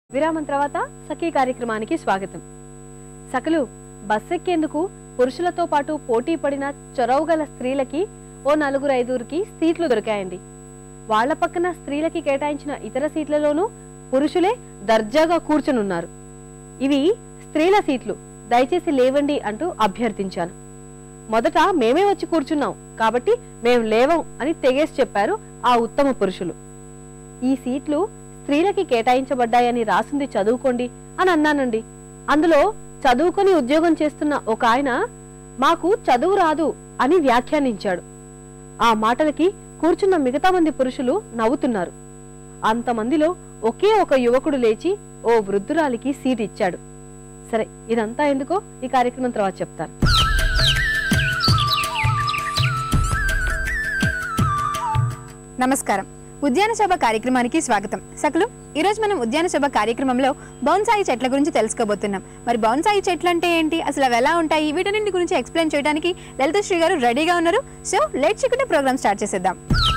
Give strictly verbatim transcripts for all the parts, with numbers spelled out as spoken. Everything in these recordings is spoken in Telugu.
విరామం తర్వాత సఖీ కార్యక్రమానికి స్వాగతం. సకలు బస్ ఎక్కేందుకు పురుషులతో పాటు పోటీ పడిన చొరవగల స్త్రీలకి ఓ నలుగురు ఐదుగురికి సీట్లు దొరికాయండి. వాళ్ల పక్కన స్త్రీలకి కేటాయించిన ఇతర సీట్లలోనూ పురుషులే దర్జాగా కూర్చునున్నారు. ఇవి స్త్రీల సీట్లు, దయచేసి లేవండి అంటూ అభ్యర్థించాను. మొదట మేమే వచ్చి కూర్చున్నాం కాబట్టి మేం లేవం అని తెగేసి చెప్పారు ఆ ఉత్తమ పురుషులు. ఈ సీట్లు స్త్రీలకి కేటాయించబడ్డాయని రాసింది చదువుకోండి అని అన్నానండి. అందులో చదువుకొని ఉద్యోగం చేస్తున్న ఒక ఆయన మాకు చదువు రాదు అని వ్యాఖ్యానించాడు. ఆ మాటలకి కూర్చున్న మిగతా మంది పురుషులు నవ్వుతున్నారు. అంతమందిలో ఒకే ఒక యువకుడు లేచి ఓ వృద్ధురాలికి సీట్ ఇచ్చాడు. సరే, ఇదంతా ఎందుకో ఈ కార్యక్రమం తర్వాత చెప్తాను. నమస్కారం. ఉద్యాన సభ కార్యక్రమానికి స్వాగతం. సకలు, ఈరోజు మనం ఉద్యాన సభ కార్యక్రమంలో బోన్సాయి చెట్ల గురించి తెలుసుకోబోతున్నాం. మరి బోన్సాయి చెట్లు అంటే ఏంటి, అసలు అవి ఎలా ఉంటాయి, వీటన్నింటి గురించి ఎక్స్ప్లెయిన్ చేయడానికి లలితశ్రీ గారు రెడీగా ఉన్నారు. సో లెట్స్ చిక్కుటే ప్రోగ్రామ్ స్టార్ట్ చేసేద్దాం.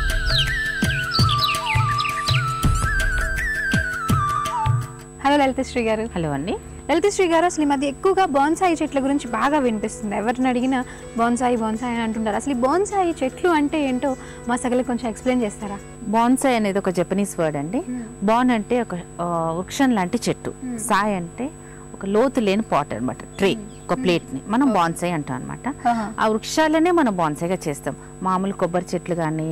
హలో లలితశ్రీ గారు. హలో అండి. లలితశ్రీ గారు, అసలు ఈ మధ్య ఎక్కువగా బోన్సాయి చెట్ల గురించి బాగా వినిపిస్తుంది. ఎవరిని అడిగినా బోన్సాయి బోన్సాయి అని అంటుంటారు. అసలు ఈ బోన్సాయి చెట్లు అంటే ఏంటో మా సగలు కొంచెం ఎక్స్ప్లెయిన్ చేస్తారా? బోన్సాయి అనేది ఒక జపనీస్ వర్డ్ అండి. బోన్ అంటే ఒక వృక్షం లాంటి చెట్టు, సాయ్ అంటే ఒక లోతు లేని పాట్ అనమాట, ట్రే, ఒక ప్లేట్ ని మనం బోన్సాయి అంటాం అనమాట. ఆ వృక్షాలనే మనం బోన్సాయిగా చేస్తాం. మామూలు కొబ్బరి చెట్లు కానీ,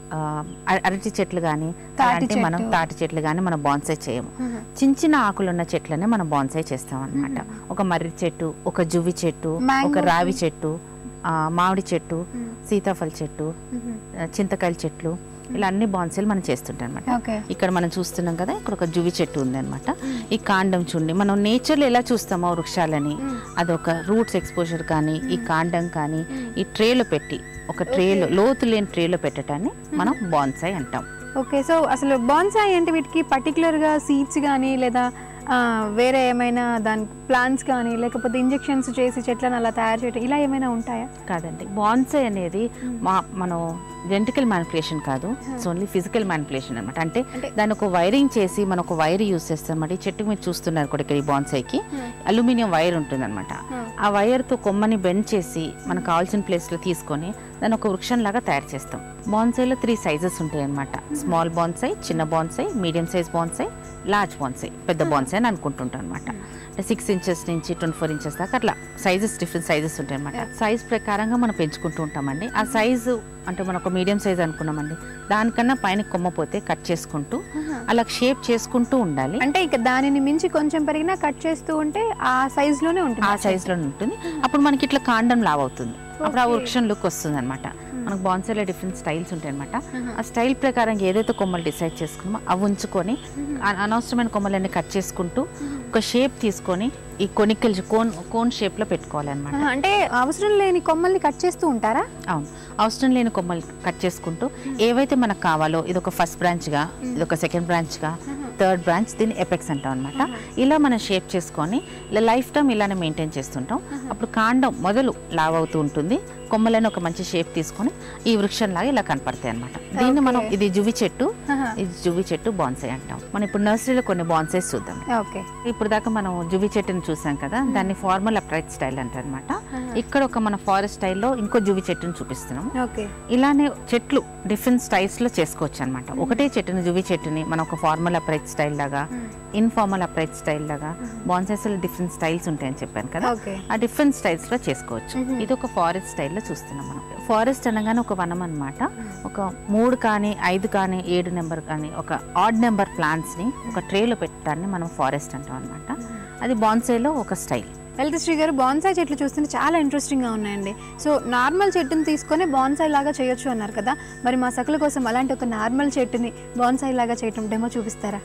అరటి చెట్లు కానీ, అలాంటి మనం తాటి చెట్లు కానీ మనం బోన్సాయి చేయము. చిన్న చిన్న ఆకులున్న చెట్లనే మనం బోన్సాయి చేస్తాం అనమాట. ఒక మర్రి చెట్టు, ఒక జువ్వి చెట్టు, ఒక రావి చెట్టు, మామిడి చెట్టు, సీతాఫల చెట్టు, చింతకాయల చెట్లు, ఇలా అన్ని బోన్సాయిలు మనం చేస్తుంటాం అనమాట. ఇక్కడ మనం చూస్తున్నాం కదా, ఇక్కడ ఒక జువ్వి చెట్టు ఉంది అనమాట. ఈ కాండం చూడండి, మనం నేచర్లో ఎలా చూస్తామో వృక్షాలని, అదొక రూట్స్ ఎక్స్పోజర్ కానీ, ఈ కాండం కానీ ఈ ట్రేలో పెట్టి, ఒక ట్రేలో లోతు లేని ట్రేలో పెట్టడాన్ని మనం బోన్సాయి అంటాం. ఓకే, సో అసలు బోన్సాయి అంటే వీటికి పర్టికులర్ గా సీడ్స్ కానీ లేదా వేరే ఏమైనా దాని ప్లాంట్స్ కానీ లేకపోతే ఇంజెక్షన్స్ చేసి చెట్లను అలా తయారు చేయడం ఇలా ఏమైనా ఉంటాయా? కాదండి, బోన్సాయి అనేది మా మనం జెనెటికల్ మ్యానిపులేషన్ కాదు, ఇట్స్ ఓన్లీ ఫిజికల్ మ్యానిపులేషన్ అనమాట. అంటే దాన్ని ఒక వైరింగ్ చేసి మనం ఒక వైర్ యూజ్ చేస్తాం అనమాట. ఈ చెట్టుకు మీరు చూస్తున్నారు కూడా, ఇక్కడ ఈ బోన్సాయికి అల్యూమినియం వైర్ ఉంటుంది అనమాట. ఆ వైర్తో కొమ్మని బెండ్ చేసి మనకు కావాల్సిన ప్లేస్లో తీసుకొని దాన్ని ఒక వృక్షం లాగా తయారు చేస్తాం. బోన్సాయిలో త్రీ సైజెస్ ఉంటాయి అనమాట. స్మాల్ బోన్సాయి, చిన్న bonsai, medium size bonsai, large bonsai, పెద్ద బోన్సాయి అని అనుకుంటుంటాం అనమాట. అంటే సిక్స్ ఇంచెస్ నుంచి ట్వంటీ ఫోర్ ఇంచెస్ దాకా అట్లా సైజెస్, డిఫరెంట్ సైజెస్ ఉంటాయి అనమాట. సైజ్ ప్రకారంగా మనం పెంచుకుంటూ ఉంటామండి. ఆ సైజు అంటే మనం ఒక మీడియం సైజ్ అనుకున్నామండి, దానికన్నా పైన కొమ్మ పోతే కట్ చేసుకుంటూ అలా షేప్ చేసుకుంటూ ఉండాలి. అంటే ఇక దానిని మించి కొంచెం పెరిగినా కట్ చేస్తూ ఉంటే ఆ సైజ్ లోనే ఉంటుంది, ఆ సైజ్ లోనే ఉంటుంది. అప్పుడు మనకి ఇట్లా కాండం లావ్ అవుతుంది, అప్పుడు ఆ వృక్షం లుక్ వస్తుంది అనమాట. మనకు బోన్సాయిలో డిఫరెంట్ స్టైల్స్ ఉంటాయి అనమాట. ఆ స్టైల్ ప్రకారం ఏదైతే కొమ్మలు డిసైడ్ చేసుకున్నామో అవి ఉంచుకొని అనవసరమైన కొమ్మలన్నీ కట్ చేసుకుంటూ ఒక షేప్ తీసుకొని ఈ కొనికల్ కోన్ కోన్ షేప్ లో పెట్టుకోవాలన్నమాట. అంటే అవసరం లేని కొమ్మల్ని కట్ చేస్తూ ఉంటారా? అవును, అవసరం లేని కొమ్మలు కట్ చేసుకుంటూ ఏవైతే మనకు కావాలో, ఇది ఒక ఫస్ట్ బ్రాంచ్ గా, ఇది ఒక సెకండ్ బ్రాంచ్ గా, థర్డ్ బ్రాంచ్, దీన్ని ఎపెక్స్ అంటాం అనమాట. ఇలా మనం షేప్ చేసుకొని ఇలా లైఫ్ టైం ఇలానే మెయింటైన్ చేస్తుంటాం. అప్పుడు కాండం మొదలు లావ్ అవుతూ ఉంటుంది, కొమ్మలని ఒక మంచి షేప్ తీసుకొని ఈ వృక్షం లాగా ఇలా కనపడతాయి అనమాట. దీన్ని మనం, ఇది జువ్వి చెట్టు, ఇది జువ్వి చెట్టు బోన్సాయి అంటాం. మనం ఇప్పుడు నర్సరీలో కొన్ని బోన్సాయిస్ చూద్దాం. ఇప్పుడు దాకా మనం జువ్వి చెట్టుని చూసాం కదా, దాన్ని ఫార్మల్ అప్రైట్ స్టైల్ అంటారు అనమాట. ఇక్కడ ఒక మన ఫారెస్ట్ స్టైల్లో ఇంకో జువ్వి చెట్టుని చూపిస్తున్నాం. ఇలానే చెట్లు డిఫరెంట్ స్టైల్స్ లో చేసుకోవచ్చు అనమాట. ఒకటే చెట్టుని, జువ్వి చెట్టుని మనం ఒక ఫార్మల్ అప్రైట్ స్టైల్ లాగా, ఇన్ఫార్మల్ అప్రైట్ స్టైల్ లాగా, బోన్సాయిస్ లో డిఫరెంట్ స్టైల్స్ ఉంటాయని చెప్పాను కదా, ఆ డిఫరెంట్ స్టైల్స్ లో చేసుకోవచ్చు. ఇది ఒక ఫారెస్ట్ స్టైల్లో చూస్తున్నాం మనం. ఫారెస్ట్ అనగానే ఒక వనం అనమాట. ఒక మూడు కానీ, ఐదు కానీ, ఏడు నెంబర్ కానీ, ఒక ఆడ్ నెంబర్ ప్లాంట్స్ ని ఒక ట్రేలో పెట్టడాన్ని మనం ఫారెస్ట్ అంటాం అనమాట. అది బోన్సాయిలో ఒక స్టైల్. లలితశ్రీ గారు, బోన్సాయి చెట్లు చూస్తుంటే చాలా ఇంట్రెస్టింగ్ గా ఉన్నాయండి. సో నార్మల్ చెట్టుని తీసుకొని బోన్సాయి లాగా చేయొచ్చు అన్నారు కదా, మరి మా సకల కోసం అలాంటి ఒక నార్మల్ చెట్టుని బోన్సాయి లాగా చేయటం డెమో చూపిస్తారా?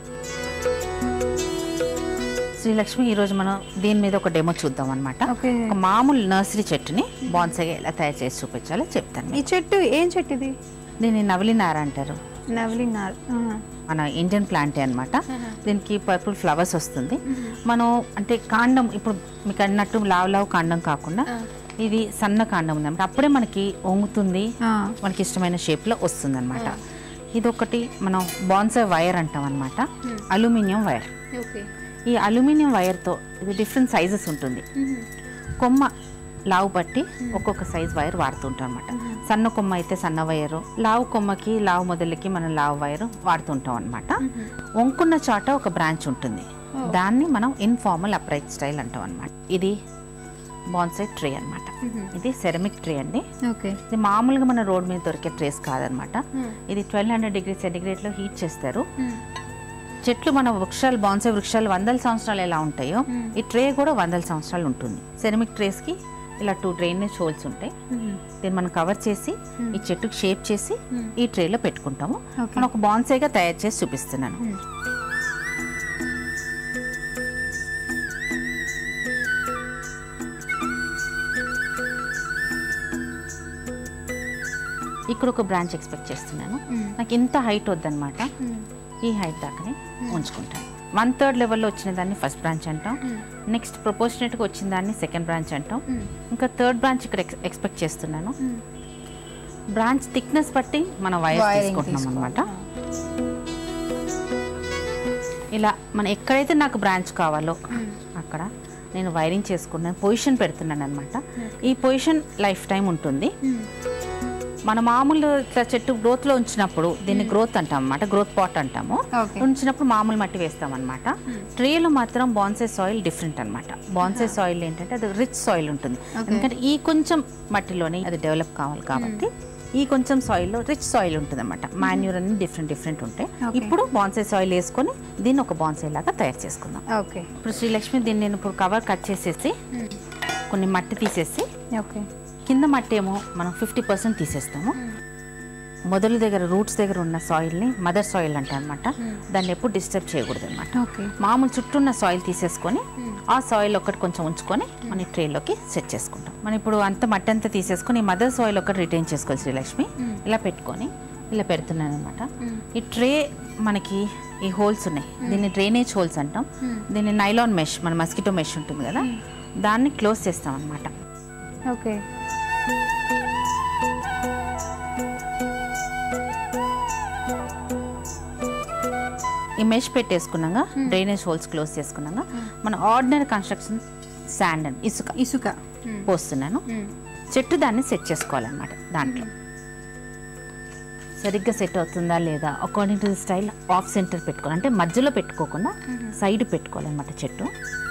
శ్రీలక్ష్మి, ఈ రోజు మనం దీని మీద ఒక డెమో చూద్దాం అనమాట. ఒక మామూలు నర్సరీ చెట్టుని బోన్సాయి ఎలా తయారు చేసి చూపించాలో చెప్తాను. ఈ చెట్టు ఏం చెట్టు ఇది? దీన్ని నవలినార అంటారు. నవలినార మన ఇండియన్ ప్లాంటే అనమాట. దీనికి పర్పుల్ ఫ్లవర్స్ వస్తుంది. మనం అంటే కాండం ఇప్పుడు మీకు అన్నట్టు లావ్ లావ్ కాండం కాకుండా ఇది సన్న కాండం ఉంది అనమాట. అప్పుడే మనకి వంగుతుంది, మనకి ఇష్టమైన షేప్ లో వస్తుంది అనమాట. ఇదొకటి మనం బోన్సాయి వైర్ అంటాం అనమాట, అల్యూమినియం వైర్. ఈ అల్యూమినియం వైర్తో ఇది డిఫరెంట్ సైజెస్ ఉంటుంది. కొమ్మ లావు బట్టి ఒక్కొక్క సైజ్ వైర్ వాడుతుంటాం అనమాట. సన్న కొమ్మ అయితే సన్న వైరు, లావు కొమ్మకి లావు మొదలకి మనం లావు వైరు వాడుతుంటాం అనమాట. వంకున్న చాట ఒక బ్రాంచ్ ఉంటుంది, దాన్ని మనం ఇన్ఫార్మల్ అప్రైట్ స్టైల్ అంటాం అనమాట. ఇది బాన్సై ట్రే అనమాట. ఇది సెరమిక్ ట్రే అండి. ఇది మామూలుగా మన రోడ్ మీద దొరికే ట్రేస్ కాదనమాట. ఇది ట్వెల్వ్ హండ్రెడ్ డిగ్రీ సెంటిగ్రేడ్ లో హీట్ చేస్తారు. చెట్లు మన వృక్షాలు బాన్సై వృక్షాలు వందల సంవత్సరాలు ఎలా ఉంటాయో ఈ ట్రే కూడా వందల సంవత్సరాలు ఉంటుంది. సెరమిక్ ట్రేస్ కి ఇలా టూ డ్రైనేజ్ హోల్స్ ఉంటాయి. దీన్ని మనం కవర్ చేసి ఈ చెట్టుకు షేప్ చేసి ఈ ట్రేలో పెట్టుకుంటాము. మనం ఒక బాన్సైగా తయారు చేసి చూపిస్తున్నాను. ఇక్కడ ఒక బ్రాంచ్ ఎక్స్పెక్ట్ చేస్తున్నాను. నాకు ఇంత హైట్ వద్దనమాట, ఈ హైట్ దాకానే ఉంచుకుంటాను. వన్ థర్డ్ లెవెల్లో వచ్చిన దాన్ని ఫస్ట్ బ్రాంచ్ అంటాం. నెక్స్ట్ ప్రపోర్షనేట్గా వచ్చిన దాన్ని సెకండ్ బ్రాంచ్ అంటాం. ఇంకా థర్డ్ బ్రాంచ్ ఇక్కడ ఎక్స్పెక్ట్ చేస్తున్నాను. బ్రాంచ్ థిక్నెస్ బట్టి మనం వైర్ తీసుకుంటున్నాం అనమాట. ఇలా మనం ఎక్కడైతే నాకు బ్రాంచ్ కావాలో అక్కడ నేను వైరింగ్ చేసుకున్నాను, పొజిషన్ పెడుతున్నాను అనమాట. ఈ పొజిషన్ లైఫ్ టైం ఉంటుంది. మన మామూలు ఇట్లా చెట్టు గ్రోత్ లో ఉంచినప్పుడు దీన్ని గ్రోత్ అంటాం అనమాట, గ్రోత్ పాట్ అంటాము. ఉంచినప్పుడు మామూలు మట్టి వేస్తాం అనమాట. ట్రేలో మాత్రం బాన్సై సాయిల్ డిఫరెంట్ అనమాట. బాన్సై సాయిల్ ఏంటంటే అది రిచ్ సాయిల్ ఉంటుంది. ఎందుకంటే ఈ కొంచెం మట్టిలోనే అది డెవలప్ కావాలి కాబట్టి ఈ కొంచెం సాయిల్లో రిచ్ సాయిల్ ఉంటుంది అనమాట. మాన్యూర్ అన్ని డిఫరెంట్ డిఫరెంట్ ఉంటాయి. ఇప్పుడు బాన్సై సాయిల్ వేసుకొని దీన్ని ఒక బాన్సై లాగా తయారు చేసుకుందాం. ఇప్పుడు శ్రీలక్ష్మి దీన్ని నేను ఇప్పుడు కవర్ కట్ చేసేసి కొన్ని మట్టి తీసేసి కింద మట్టి ఏమో మనం ఫిఫ్టీ పర్సెంట్ తీసేస్తాము. మొదల దగ్గర రూట్స్ దగ్గర ఉన్న సాయిల్ని మదర్ సాయిల్ అంటాం అనమాట. దాన్ని ఎప్పుడు డిస్టర్బ్ చేయకూడదు అనమాట. మామూలు చుట్టూ ఉన్న సాయిల్ తీసేసుకొని ఆ సాయిల్ ఒకటి కొంచెం ఉంచుకొని మన ట్రేలోకి సెట్ చేసుకుంటాం. మనం ఇప్పుడు అంత మట్టి అంతా తీసేసుకొని మదర్ సాయిల్ ఒకటి రిటైన్ చేసుకోవాలి శ్రీలక్ష్మి. ఇలా పెట్టుకొని ఇలా పెడుతున్నాను అనమాట. ఈ ట్రే మనకి ఈ హోల్స్ ఉన్నాయి, దీన్ని డ్రైనేజ్ హోల్స్ అంటాం. దీన్ని నైలాన్ మెష్, మన మస్కిటో మెష్ ఉంటుంది కదా, దాన్ని క్లోజ్ చేస్తాం అనమాట. ఓకే, ఈ మెష్ పెట్టేసుకున్నాక డ్రైనేజ్ హోల్స్ క్లోజ్ చేసుకున్నాక మన ఆర్డినరీ కన్స్ట్రక్షన్ శాండ్ అండ్ ఇసుక ఇసుక పోస్తున్నాను. చెట్టు దాన్ని సెట్ చేసుకోవాలన్నమాట. దాంట్లో సరిగ్గా సెట్ అవుతుందా లేదా according to the style of centre పెట్టుకోవాలి, అంటే మధ్యలో పెట్టుకోకుండా సైడ్ పెట్టుకోవాలన్నమాట చెట్టు.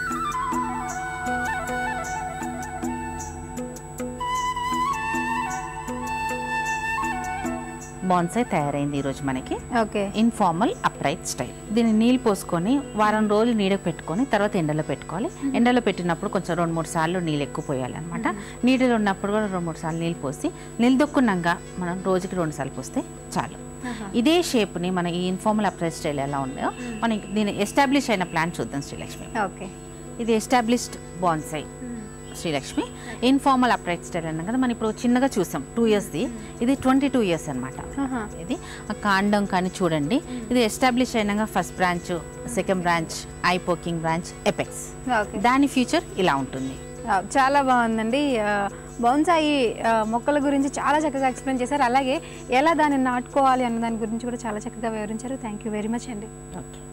బాన్సై తయారైంది ఈరోజు మనకి. Okay, informal upright style. దీన్ని నీళ్ళు పోసుకొని వారం రోజులు నీడకు పెట్టుకొని తర్వాత ఎండలో పెట్టుకోవాలి. ఎండలో పెట్టినప్పుడు కొంచెం రెండు మూడు సార్లు నీళ్ళు ఎక్కువ పోయాలి అనమాట. నీడలో ఉన్నప్పుడు కూడా రెండు మూడు సార్లు నీళ్ళు పోసి నిలదొక్కున్నాక మనం రోజుకి రెండు సార్లు పోస్తే చాలు. ఇదే షేప్ని మన ఈ ఇన్ఫార్మల్ అప్రైట్ స్టైల్ ఎలా ఉన్నాయో మనం దీన్ని ఎస్టాబ్లిష్ అయిన ప్లాన్ చూద్దాం శ్రీలక్ష్మి. ఓకే, ఇది established bonsai Srilakshmi. Informal upright style అన్నాం కదా, మనం ఇప్పుడు చిన్నగా చూసాం టూ ఇయర్స్ది, ఇది ట్వంటీ టూ ఇయర్స్ అనమాట. ఇది ఆ కాండం కానీ చూడండి, ఇది ఎస్టాబ్లిష్ అయినాక first branch, second branch, eye poking branch, apex. దాని ఫ్యూచర్ ఇలా ఉంటుంది. చాలా బాగుందండి. బౌన్సాయి మొక్కల గురించి చాలా చక్కగా ఎక్స్ప్లెయిన్ చేశారు. అలాగే ఎలా దాన్ని నాటుకోవాలి అన్న దాని గురించి కూడా చాలా చక్కగా వివరించారు. థ్యాంక్ యూ వెరీ మచ్ అండి. ఓకే.